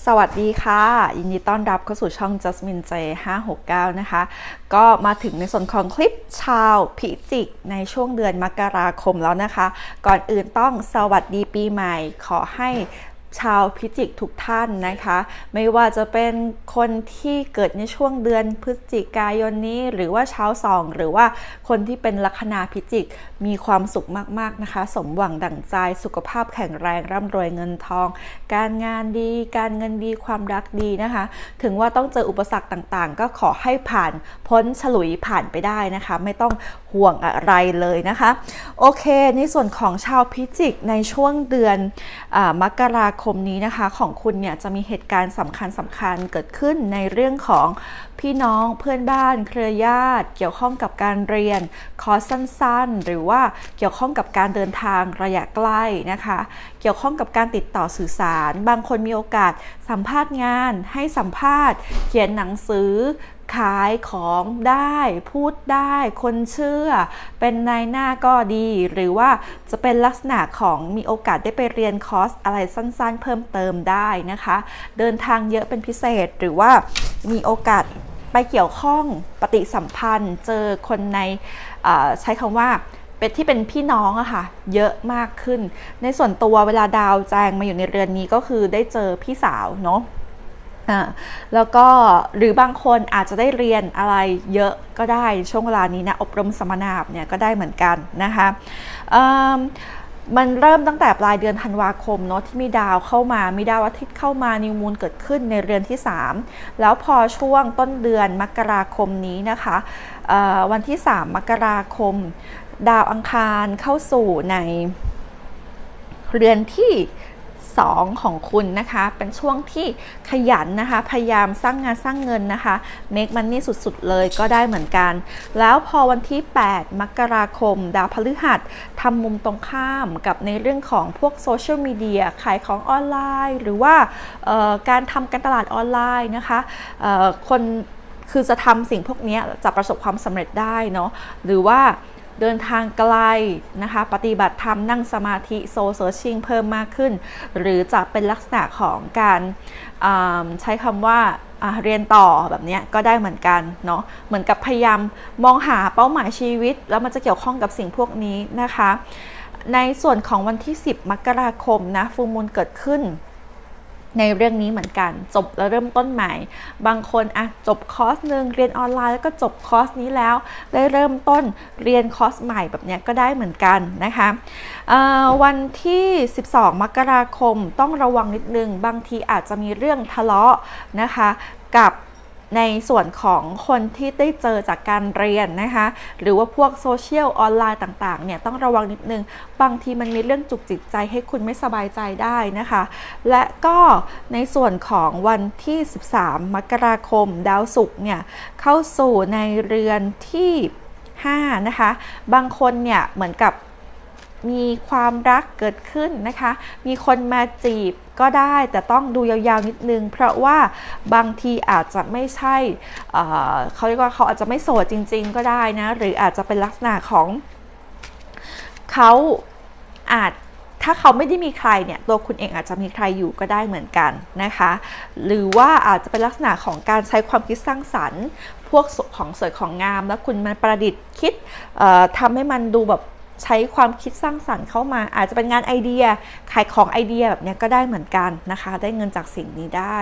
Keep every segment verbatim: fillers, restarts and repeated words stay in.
สวัสดีค่ะยินดีต้อนรับเข้าสู่ช่อง Jasmine เจ ห้าหกเก้า นะคะก็มาถึงในส่วนของคลิปชาวพิจิกในช่วงเดือนมกราคมแล้วนะคะก่อนอื่นต้องสวัสดีปีใหม่ขอให้ชาวพิจิกทุกท่านนะคะไม่ว่าจะเป็นคนที่เกิดในช่วงเดือนพฤศจิกายนนี้หรือว่าชาวสองหรือว่าคนที่เป็นลัคนาพิจิกมีความสุขมากๆนะคะสมหวังดั่งใจสุขภาพแข็งแรงร่ำรวยเงินทองการงานดีการเงินดีความรักดีนะคะถึงว่าต้องเจออุปสรรคต่างๆก็ขอให้ผ่านพ้นฉลุยผ่านไปได้นะคะไม่ต้องห่วงอะไรเลยนะคะโอเคในส่วนของชาวพิจิกในช่วงเดือนอมกราคมนี้นะคะของคุณเนี่ยจะมีเหตุการณ์สำคัญสำคัญเกิดขึ้นในเรื่องของพี่น้องเพื่อนบ้านเครือญาติเกี่ยวข้องกับการเรียนคอร์สสั้นๆหรือว่าเกี่ยวข้องกับการเดินทางระยะใกล้นะคะเกี่ยวข้องกับการติดต่อสื่อสารบางคนมีโอกาสสัมภาษณ์งานให้สัมภาษณ์เขียนหนังสือขายของได้พูดได้คนเชื่อเป็นนายหน้าก็ดีหรือว่าจะเป็นลักษณะของมีโอกาสได้ไปเรียนคอร์สอะไรสั้นๆเพิ่มเติมได้นะคะเดินทางเยอะเป็นพิเศษหรือว่ามีโอกาสไปเกี่ยวข้องปฏิสัมพันธ์เจอคนในใช้คำว่าเป็นที่เป็นพี่น้องอะค่ะเยอะมากขึ้นในส่วนตัวเวลาดาวแจงมาอยู่ในเรือนนี้ก็คือได้เจอพี่สาวเนาะอ่าแล้วก็หรือบางคนอาจจะได้เรียนอะไรเยอะก็ได้ช่วงเวลานี้นะอบรมสัมมนาเนี่ยก็ได้เหมือนกันนะคะมันเริ่มตั้งแต่ปลายเดือนธันวาคมเนาะที่มีดาวเข้ามามีดาวอาทิตย์เข้ามานิวมูนเกิดขึ้นในเรือนที่สามแล้วพอช่วงต้นเดือนมกราคมนี้นะคะวันที่สามมกราคมดาวอังคารเข้าสู่ในเรือนที่สองของคุณนะคะเป็นช่วงที่ขยันนะคะพยายามสร้างงานสร้างเงินนะคะ make money สุดๆเลยก็ได้เหมือนกันแล้วพอวันที่แปดมกราคมดาวพฤหัสทำมุมตรงข้ามกับในเรื่องของพวกโซเชียลมีเดียขายของออนไลน์หรือว่าการทำการตลาดออนไลน์นะคะคนคือจะทำสิ่งพวกนี้จะประสบความสำเร็จได้เนาะหรือว่าเดินทางไกลนะคะปฏิบัติธรรมนั่งสมาธิโซเซอร์ชิงเพิ่มมากขึ้นหรือจะเป็นลักษณะของการใช้คำว่าเรียนต่อแบบนี้ก็ได้เหมือนกันเนาะเหมือนกับพยายามมองหาเป้าหมายชีวิตแล้วมันจะเกี่ยวข้องกับสิ่งพวกนี้นะคะในส่วนของวันที่สิบมกราคมนะฟูลมูนเกิดขึ้นในเรื่องนี้เหมือนกันจบแล้วเริ่มต้นใหม่บางคนอะจบคอร์สหนึ่งเรียนออนไลน์แล้วก็จบคอร์สนี้แล้วได้เริ่มต้นเรียนคอร์สใหม่แบบนี้ก็ได้เหมือนกันนะคะวันที่สิบสองมกราคมต้องระวังนิดนึงบางทีอาจจะมีเรื่องทะเลาะนะคะกับในส่วนของคนที่ได้เจอจากการเรียนนะคะหรือว่าพวกโซเชียลออนไลน์ต่างๆเนี่ยต้องระวังนิดนึงบางทีมันมีเรื่องจุกจิกใจให้คุณไม่สบายใจได้นะคะและก็ในส่วนของวันที่สิบสามมกราคมดาวศุกร์เนี่ยเข้าสู่ในเรือนที่ห้านะคะบางคนเนี่ยเหมือนกับมีความรักเกิดขึ้นนะคะมีคนมาจีบก็ได้แต่ต้องดูยาวๆนิดนึงเพราะว่าบางทีอาจจะไม่ใช่เอ่อเขาเรียกว่าเขาอาจจะไม่โสดจริงๆก็ได้นะหรืออาจจะเป็นลักษณะของเขาอาจถ้าเขาไม่ได้มีใครเนี่ยตัวคุณเองอาจจะมีใครอยู่ก็ได้เหมือนกันนะคะหรือว่าอาจจะเป็นลักษณะของการใช้ความคิดสร้างสรรค์พวกของสวยของงามแล้วคุณมันประดิษฐ์คิดทำให้มันดูแบบใช้ความคิดสร้างสรรค์เข้ามาอาจจะเป็นงานไอเดียขายของไอเดียแบบนี้ก็ได้เหมือนกันนะคะได้เงินจากสิ่งนี้ได้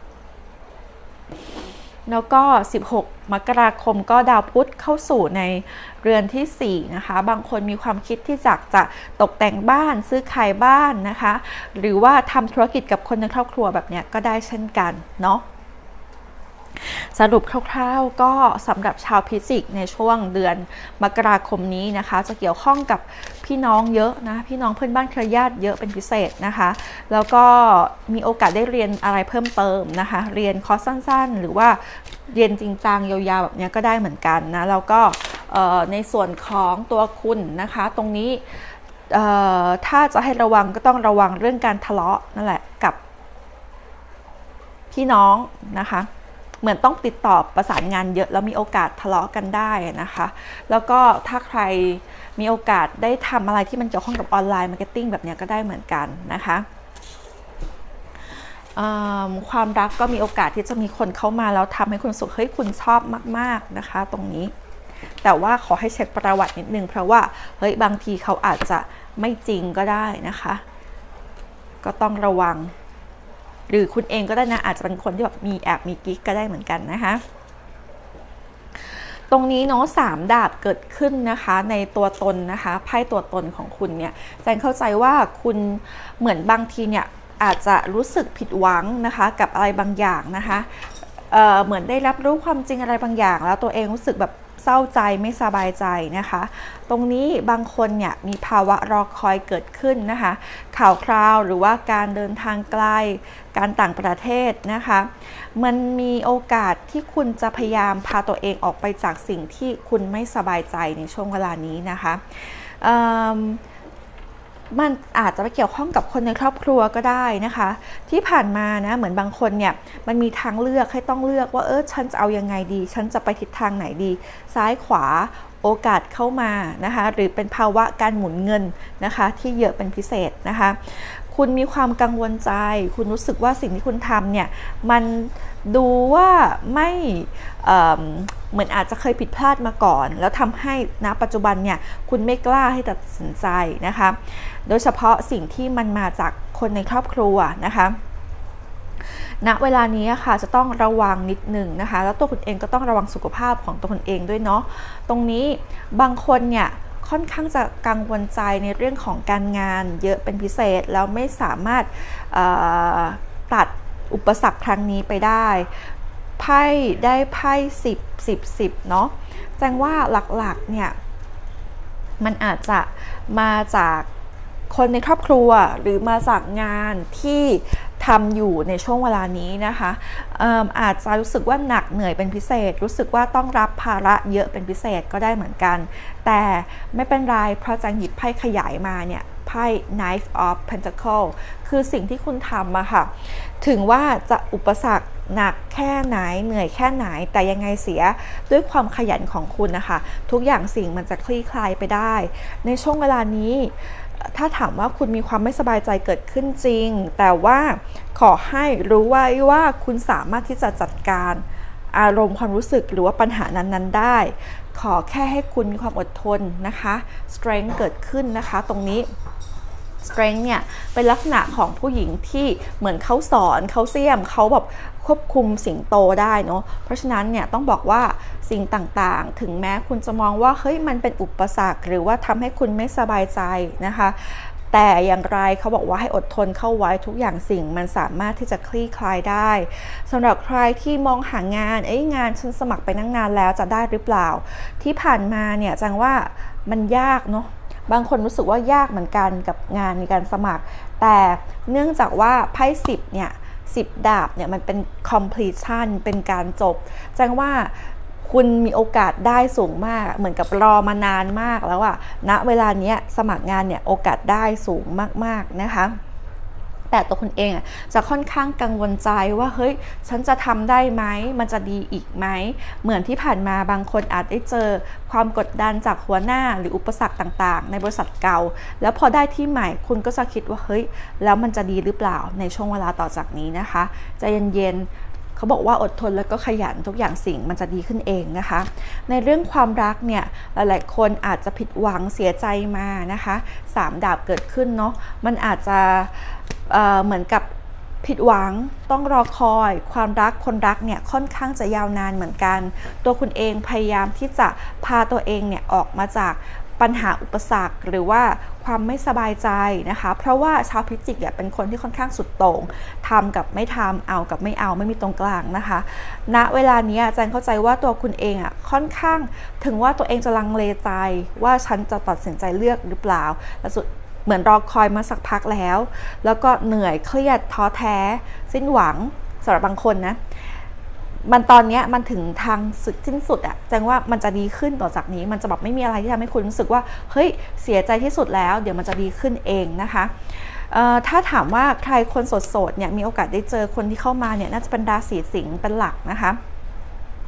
แล้วก็สิบหกมกราคมก็ดาวพุธเข้าสู่ในเรือนที่สี่นะคะบางคนมีความคิดที่จะจะตกแต่งบ้านซื้อขายบ้านนะคะหรือว่าทำธุรกิจกับคนในครอบครัวแบบนี้ก็ได้เช่นกันเนาะสรุปคร่าวๆก็สำหรับชาวพิจิกในช่วงเดือนมกราคมนี้นะคะจะเกี่ยวข้องกับพี่น้องเยอะนะพี่น้องเพื่อนบ้านเครือญาติเยอะเป็นพิเศษนะคะแล้วก็มีโอกาสได้เรียนอะไรเพิ่มเติมนะคะเรียนคอร์สสั้นๆหรือว่าเรียนจริงจังยาวๆแบบนี้ก็ได้เหมือนกันนะแล้วก็ในส่วนของตัวคุณนะคะตรงนี้ถ้าจะให้ระวังก็ต้องระวังเรื่องการทะเลาะนั่นแหละกับพี่น้องนะคะเหมือนต้องติดต่อประสานงานเยอะแล้วมีโอกาสทะเลาะกันได้นะคะแล้วก็ถ้าใครมีโอกาสได้ทำอะไรที่มันเกี่ยวข้องกับออนไลน์มาร์เก็ตติ้งแบบนี้ก็ได้เหมือนกันนะคะความรักก็มีโอกาสที่จะมีคนเข้ามาแล้วทำให้คุณรู้สึกเฮ้ยคุณชอบมากๆนะคะตรงนี้แต่ว่าขอให้เช็คประวัตินิดนึงเพราะว่าเฮ้ยบางทีเขาอาจจะไม่จริงก็ได้นะคะก็ต้องระวังหรือคุณเองก็ได้นะอาจจะเป็นคนที่แบบมีแอบมีกิ๊กก็ได้เหมือนกันนะคะตรงนี้เนาะสามดาบเกิดขึ้นนะคะในตัวตนนะคะไพ่ตัวตนของคุณเนี่ยแจงเข้าใจว่าคุณเหมือนบางทีเนี่ยอาจจะรู้สึกผิดหวังนะคะกับอะไรบางอย่างนะคะเอ่อเหมือนได้รับรู้ความจริงอะไรบางอย่างแล้วตัวเองรู้สึกแบบเศร้าใจไม่สบายใจนะคะตรงนี้บางคนเนี่ยมีภาวะรอคอยเกิดขึ้นนะคะข่าวคราวหรือว่าการเดินทางไกลการต่างประเทศนะคะมันมีโอกาสที่คุณจะพยายามพาตัวเองออกไปจากสิ่งที่คุณไม่สบายใจในช่วงเวลานี้นะคะมันอาจจะไปเกี่ยวข้องกับคนในครอบครัวก็ได้นะคะที่ผ่านมานะเหมือนบางคนเนี่ยมันมีทางเลือกให้ต้องเลือกว่าเออฉันจะเอายังไงดีฉันจะไปทิศทางไหนดีซ้ายขวาโอกาสเข้ามานะคะหรือเป็นภาวะการหมุนเงินนะคะที่เยอะเป็นพิเศษนะคะคุณมีความกังวลใจคุณรู้สึกว่าสิ่งที่คุณทำเนี่ยมันดูว่าไม่เอ่อเหมือนอาจจะเคยผิดพลาดมาก่อนแล้วทำให้ณปัจจุบันเนี่ยคุณไม่กล้าให้ตัดสินใจนะคะโดยเฉพาะสิ่งที่มันมาจากคนในครอบครัวนะคะณเวลานี้ค่ะจะต้องระวังนิดหนึ่งนะคะแล้วตัวคุณเองก็ต้องระวังสุขภาพของตัวคุณเองด้วยเนาะตรงนี้บางคนเนี่ยค่อนข้างจะกังวลใจในเรื่องของการงานเยอะเป็นพิเศษแล้วไม่สามารถตัดอุปสรรคครั้งนี้ไปได้ไพ่ได้ไพ่สิบ สิบ สิบเนาะแจ้งว่าหลักๆเนี่ยมันอาจจะมาจากคนในครอบครัวหรือมาจากงานที่ทำอยู่ในช่วงเวลานี้นะคะอาจจะรู้สึกว่าหนักเหนื่อยเป็นพิเศษรู้สึกว่าต้องรับภาระเยอะเป็นพิเศษก็ได้เหมือนกันแต่ไม่เป็นไรเพราะจังหยิบไพ่ขยายมาเนี่ยไพ่ Knight of Pentacles คือสิ่งที่คุณทำอะค่ะถึงว่าจะอุปสรรคหนักแค่ไหนเหนื่อยแค่ไหนแต่ยังไงเสียด้วยความขยันของคุณนะคะทุกอย่างสิ่งมันจะคลี่คลายไปได้ในช่วงเวลานี้ถ้าถามว่าคุณมีความไม่สบายใจเกิดขึ้นจริงแต่ว่าขอให้รู้ไว้ว่าคุณสามารถที่จะจัดการอารมณ์ความรู้สึกหรือว่าปัญหานั้นๆได้ขอแค่ให้คุณมีความอดทนนะคะ strength เกิดขึ้นนะคะตรงนี้ strength เนี่ยเป็นลักษณะของผู้หญิงที่เหมือนเขาสอนเขาเสี่ยมเขาแบบควบคุมสิงโตได้เนาะเพราะฉะนั้นเนี่ยต้องบอกว่าสิ่งต่างๆถึงแม้คุณจะมองว่าเฮ้ยมันเป็นอุปสรรคหรือว่าทำให้คุณไม่สบายใจนะคะแต่อย่างไรเขาบอกว่าให้อดทนเข้าไว้ทุกอย่างสิ่งมันสามารถที่จะคลี่คลายได้สำหรับใครที่มองหางานเอ้ยงานฉันสมัครไปนั่งนานแล้วจะได้หรือเปล่าที่ผ่านมาเนี่ยจังว่ามันยากเนาะบางคนรู้สึกว่ายากเหมือนกันกับงานในการสมัครแต่เนื่องจากว่าไพ่สิบเนี่ยสิบดาบเนี่ยมันเป็น completion เป็นการจบแจ้งว่าคุณมีโอกาสได้สูงมากเหมือนกับรอมานานมากแล้วอะณเวลานี้สมัครงานเนี่ยโอกาสได้สูงมากๆนะคะแต่ตัวคุณเองจะค่อนข้างกังวลใจว่าเฮ้ยฉันจะทำได้ไหมมันจะดีอีกไหมเหมือนที่ผ่านมาบางคนอาจได้เจอความกดดันจากหัวหน้าหรืออุปสรรคต่างๆในบริษัทเก่าแล้วพอได้ที่ใหม่คุณก็จะคิดว่าเฮ้ยแล้วมันจะดีหรือเปล่าในช่วงเวลาต่อจากนี้นะคะใจเย็นๆเขาบอกว่าอดทนแล้วก็ขยันทุกอย่างสิ่งมันจะดีขึ้นเองนะคะในเรื่องความรักเนี่ยหลายๆคนอาจจะผิดหวังเสียใจมานะคะสามดาบเกิดขึ้นเนาะมันอาจจะเอ่อเหมือนกับผิดหวังต้องรอคอยความรักคนรักเนี่ยค่อนข้างจะยาวนานเหมือนกันตัวคุณเองพยายามที่จะพาตัวเองเนี่ยออกมาจากปัญหาอุปสรรคหรือว่าความไม่สบายใจนะคะเพราะว่าชาวพิจิกเนี่ยเป็นคนที่ค่อนข้างสุดโต่งทำกับไม่ทำเอากับไม่เอาไม่มีตรงกลางนะคะณเวลานี้อาจารย์เข้าใจว่าตัวคุณเองอ่ะค่อนข้างถึงว่าตัวเองจะลังเลใจว่าฉันจะตัดสินใจเลือกหรือเปล่าและสุดเหมือนรอคอยมาสักพักแล้วแล้วก็เหนื่อยเครียดท้อแท้สิ้นหวังสำหรับบางคนนะมันตอนนี้มันถึงทางสุดสิ้นสุดอะแจ้งว่ามันจะดีขึ้นต่อจากนี้มันจะแบบไม่มีอะไรที่ทำให้คุณรู้สึกว่าเฮ้ยเสียใจที่สุดแล้วเดี๋ยวมันจะดีขึ้นเองนะคะถ้าถามว่าใครคนโสดๆเนี่ยมีโอกาสได้เจอคนที่เข้ามาเนี่ยน่าจะเป็นราศีสิงห์เป็นหลักนะคะ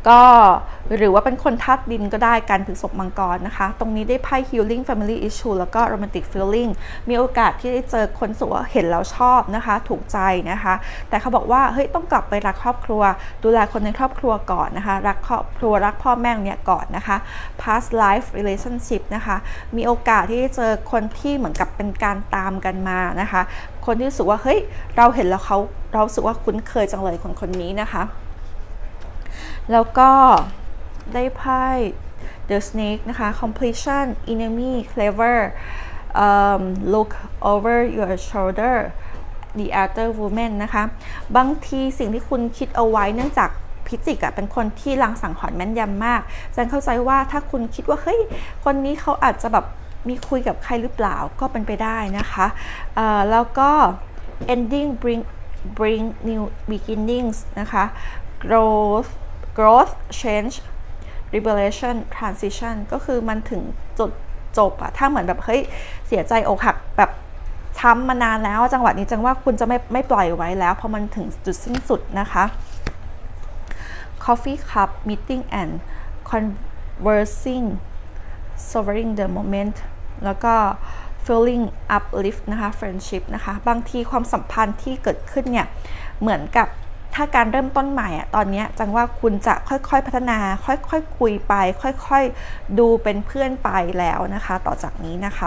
ก็หรือว่าเป็นคนธาตุดินก็ได้การถึงศพมังกรนะคะตรงนี้ได้ไพ่ healing family issue แล้วก็ romantic feeling มีโอกาสที่ได้เจอคนสุขเห็นแล้วชอบนะคะถูกใจนะคะแต่เขาบอกว่าเฮ้ยต้องกลับไปรักครอบครัวดูแลคนในครอบครัวก่อนนะคะรักครอบครัวรักพ่อแม่เนี่ยก่อนนะคะ past life relationship นะคะมีโอกาสที่จะเจอคนที่เหมือนกับเป็นการตามกันมานะคะคนที่รู้สึกว่าเฮ้ยเราเห็นแล้วเขาเราสึกว่าคุ้นเคยจังเลยคนคนนี้นะคะแล้วก็ได้ไพ่ The Snake นะคะ completion enemy clever um, look over your shoulder the other woman นะคะบางทีสิ่งที่คุณคิดเอาไว้เนื่องจากพิจิกอะเป็นคนที่ลังสังหรณ์แม่นยำมากจันเข้าใจว่าถ้าคุณคิดว่าเฮ้ยคนนี้เขาอาจจะแบบมีคุยกับใครหรือเปล่าก็เป็นไปได้นะคะแล้วก็ ending bring bring new beginnings นะคะ growth growth change revelation transition ก็คือมันถึงจุดจบอะถ้าเหมือนแบบเฮ้ยเสียใจอกหักแบบช้ำมานานแล้วจังหวะนี้จังว่าคุณจะไม่ไม่ปล่อยไว้แล้วเพราะมันถึงจุดสิ้นสุดนะคะ coffee cup meeting and conversing savoring the moment แล้วก็ feeling uplift นะคะ friendship นะคะบางทีความสัมพันธ์ที่เกิดขึ้นเนี่ยเหมือนกับถ้าการเริ่มต้นใหม่อ่ะตอนนี้จังว่าคุณจะค่อยๆพัฒนาค่อยๆ ค, คุยไปค่อยๆดูเป็นเพื่อนไปแล้วนะคะต่อจากนี้นะคะ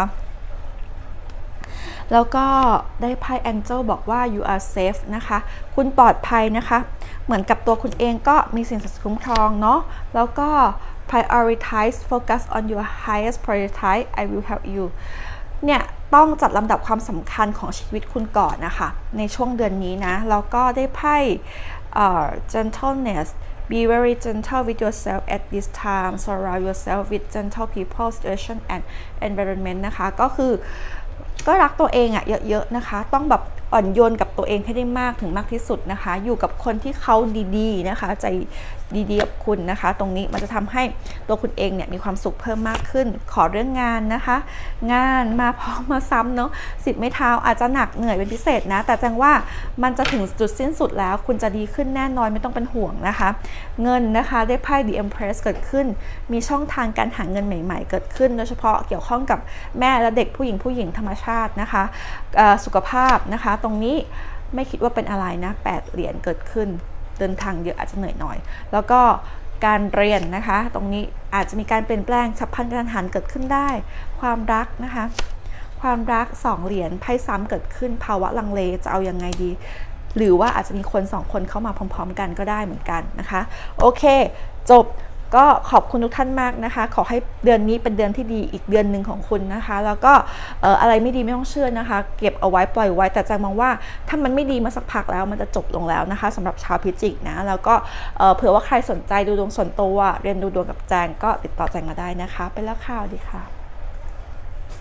แล้วก็ได้ไพ่ Angel บอกว่า you are safe นะคะคุณปลอดภัยนะคะเหมือนกับตัวคุณเองก็มีสิ่งศักดิ์สิทธิ์คุ้มครองเนาะแล้วก็ prioritize focus on your highest priority I will help you เนี่ยต้องจัดลำดับความสำคัญของชีวิตคุณก่อนนะคะในช่วงเดือนนี้นะแล้วก็ได้ไพ่ uh, gentleness be very gentle with yourself at this time surround yourself with gentle people situation and environment นะคะก็คือก็รักตัวเองอะเยอะๆนะคะต้องแบบอ่อนโยนกับตัวเองให้ได้มากถึงมากที่สุดนะคะอยู่กับคนที่เขาดีๆนะคะใจดีๆกับคุณนะคะตรงนี้มันจะทำให้ตัวคุณเองเนี่ยมีความสุขเพิ่มมากขึ้นขอเรื่องงานนะคะงานมาพร้อมมาซ้ำเนาะสิบไม้เท้าอาจจะหนักเหนื่อยเป็นพิเศษนะแต่แจ้งว่ามันจะถึงจุดสิ้นสุดแล้วคุณจะดีขึ้นแน่นอนไม่ต้องเป็นห่วงนะคะเงินนะคะได้ไพ่ The Empress เกิดขึ้นมีช่องทางการหาเงินใหม่ๆเกิดขึ้นโดยเฉพาะเกี่ยวข้องกับแม่และเด็กผู้หญิงผู้หญิงธรรมชาตินะคะสุขภาพนะคะตรงนี้ไม่คิดว่าเป็นอะไรนะแปดเหรียญเกิดขึ้นเดินทางเยอะอาจจะเหนื่อยหน่อยแล้วก็การเรียนนะคะตรงนี้อาจจะมีการเปลี่ยนแปลงฉับพลันกระทันหันเกิดขึ้นได้ความรักนะคะความรักสองเหรียญไพ่ซ้ำเกิดขึ้นภาวะลังเลจะเอายังไงดีหรือว่าอาจจะมีคนสองคนเข้ามาพร้อมๆกันก็ได้เหมือนกันนะคะโอเคจบก็ขอบคุณทุกท่านมากนะคะขอให้เดือนนี้เป็นเดือนที่ดีอีกเดือนหนึ่งของคุณนะคะแล้วก็เอ่ออะไรไม่ดีไม่ต้องเชื่อนะคะเก็บเอาไว้ปล่อยไว้แต่จังมองว่าถ้ามันไม่ดีมาสักพักแล้วมันจะจบลงแล้วนะคะสำหรับชาวพิจิกนะแล้วก็เอ่อเผื่อว่าใครสนใจดูดวงส่วนตัวเรียนดูดวงกับแจงก็ติดต่อแจงมาได้นะคะไปแล้วค่ะสวัสดีค่ะ